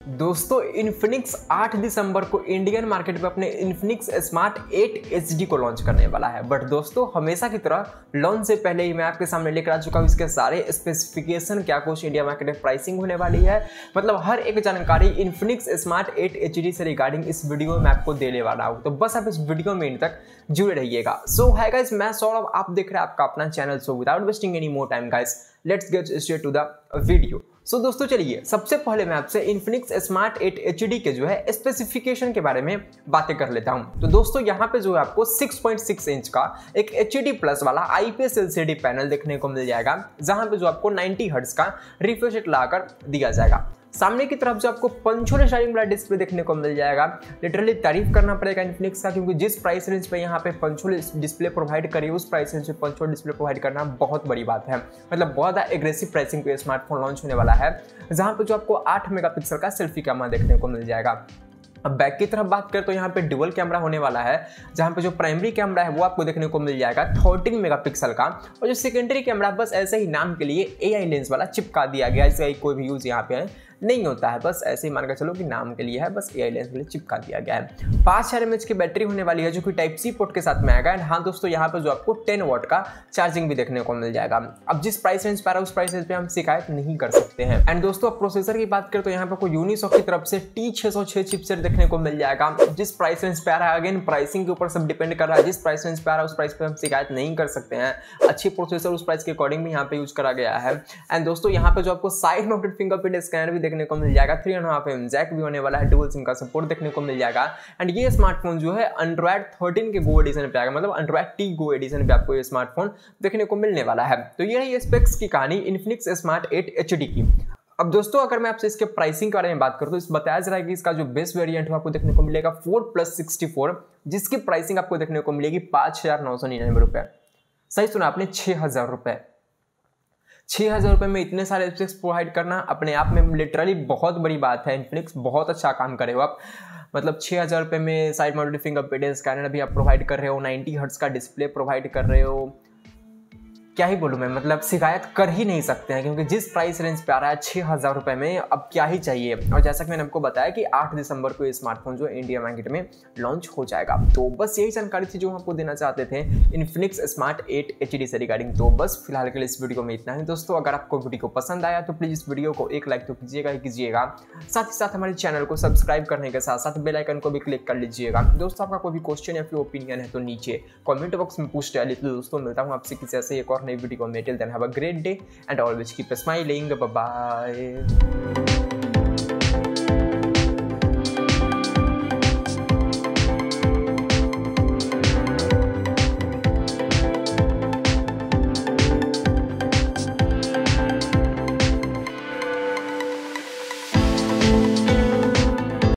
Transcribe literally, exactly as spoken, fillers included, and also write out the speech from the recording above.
दोस्तों इन्फिनिक्स आठ दिसंबर को इंडियन मार्केट में अपने Infinix smart eight H D को लॉन्च करने वाला है। बट दोस्तों हमेशा की तरह लॉन्च से पहले ही मैं आपके सामने लेकर आ चुका हूँ इसके सारे स्पेसिफिकेशन, क्या कुछ इंडिया मार्केट में प्राइसिंग होने वाली है, मतलब हर एक जानकारी Infinix smart eight H D से रिगार्डिंग इस वीडियो में आपको देने वाला हूँ। तो बस आप इस वीडियो में इन तक जुड़े रहिएगा। सो है गाइस, मैं सौरभ, आप देख रहे हैं आपका अपना channel. So without wasting any more time guys, let's get straight to the video. So so, दोस्तों चलिए सबसे पहले मैं आपसे Infinix smart eight H D के जो है स्पेसिफिकेशन के बारे में बातें कर लेता हूं। तो दोस्तों यहाँ पे जो है आपको सिक्स पॉइंट सिक्स इंच का एक एच डी प्लस वाला आईपीएस एलसीडी पैनल देखने को मिल जाएगा, जहां पे जो आपको नाइंटी हर्ट्ज का रिफ्रेश रेट लगाकर दिया जाएगा। सामने की तरफ जो आपको पंचोले शाइनिंग वाला डिस्प्ले देखने को मिल जाएगा। लिटरली तारीफ करना पड़ेगा इन्फिनिक्स का, क्योंकि जिस प्राइस रेंज पे यहाँ पे पंचोले डिस्प्ले प्रोवाइड करिए उस प्राइस रेंज पे पंचोले डिस्प्ले प्रोवाइड करना बहुत बड़ी बात है। मतलब बहुत ज़्यादा एग्रेसिव प्राइसिंग पे स्मार्टफोन लॉन्च होने वाला है, जहाँ पे जो आपको आठ मेगापिक्सल का सेल्फी कैमरा देखने को मिल जाएगा। अब बैक की तरफ बात करें तो यहाँ पे डुअल कैमरा होने वाला है, जहाँ पे जो प्राइमरी कैमरा है वो आपको देखने को मिल जाएगा थर्टीन मेगापिक्सल का, और जो सेकेंडरी कैमरा बस ऐसे ही नाम के लिए एआई लेंस वाला चिपका दिया गया है। इसका कोई भी यूज़ यहाँ पे नहीं होता है, बस ऐसे ही मान कर चलो कि नाम के लिए है, बस एआई लेंस के लिए चिपका दिया गया है। पाँच हजार एम एच की बैटरी होने वाली है, जो कि टाइप सी पोर्ट के साथ में आएगा। एंड हाँ दोस्तों, यहाँ पे जो आपको टेन वॉट का चार्जिंग भी देखने को मिल जाएगा। अब जिस प्राइस रेंज पे आ रहा है उस प्राइस रेंज पे हम शिकायत नहीं कर सकते हैं। एंड दोस्तों अब प्रोसेसर की बात करें तो यहाँ पे कोई यूनिसॉक की तरफ से टी छह सौ छह चिपसेट देखने को मिल जाएगा। जिस प्राइस रेंज पे आ रहा है, अगेन प्राइसिंग के ऊपर सब डिपेंड कर रहा है, जिस प्राइस रेंज पे आ रहा है उस प्राइस पे हम शिकायत नहीं कर सकते हैं। अच्छी प्रोसेसर उस प्राइस के अकॉर्डिंग भी यहाँ पे यूज करा गया है। एंड दोस्तों यहाँ पे जो आपको साइड माउंटेड फिंगरप्रिंट स्कैनर भी देखने को मिल जाएगा। Three and half M jack भी होने वाला है, डुअल सिम का सपोर्ट देखने को मिल जाएगा। एंड ये स्मार्टफोन जो है एंड्रॉइड थर्टीन के गो एडिशन पे आएगा, मतलब एंड्रॉइड टी गो एडिशन पे आपको ये स्मार्टफोन देखने को मिलने वाला है। तो ये रही स्पेक्स की कहानी Infinix smart eight H D की। अब दोस्तों अगर मैं आपसे इसके प्राइसिंग के बारे में बात करूं तो इस बताया जा रहा है कि इसका जो बेस वेरिएंट है आपको देखने को मिलेगा फोर प्लस सिक्सटी फोर, जिसकी प्राइसिंग आपको देखने को मिलेगी पाँच हजार नौ सौ निन्यानवे रुपए। सही सुना आपने, छः हजार रुपए। छः हज़ार रुपये में इतने सारे स्पेक्स प्रोवाइड करना अपने आप में लिटरली बहुत बड़ी बात है। इन्फिनिक्स बहुत अच्छा काम करे हो आप, मतलब छः हज़ार रुपये में साइड माउंटेड फिंगरप्रिंट स्कैनर भी आप प्रोवाइड कर रहे हो, नाइंटी हर्ट्ज का डिस्प्ले प्रोवाइड कर रहे हो। क्या ही बोलूँ मैं, मतलब शिकायत कर ही नहीं सकते हैं, क्योंकि जिस प्राइस रेंज पे आ रहा है छः हज़ार रुपये में, अब क्या ही चाहिए। और जैसा कि मैंने आपको बताया कि आठ दिसंबर को ये स्मार्टफोन जो इंडिया मार्केट में लॉन्च हो जाएगा। तो बस यही जानकारी थी जो हम आपको देना चाहते थे Infinix smart eight H D से रिगार्डिंग। तो बस फिलहाल के लिए इस वीडियो में इतना ही दोस्तों। अगर आपको वीडियो को पसंद आया तो प्लीज़ इस वीडियो को एक लाइक तो कीजिएगा ही कीजिएगा, साथ ही साथ हमारे चैनल को सब्सक्राइब करने के साथ साथ बेल आइकन को भी क्लिक कर लीजिएगा। दोस्तों आपका कोई भी क्वेश्चन या फिर ओपिनियन है तो नीचे कॉमेंट बॉक्स में पूछ डालिए। तो दोस्तों मिलता हूँ आपसे किसी ऐसे एक और नई वीडियो में। Till then, have a great day and always keep smiling. Bye bye.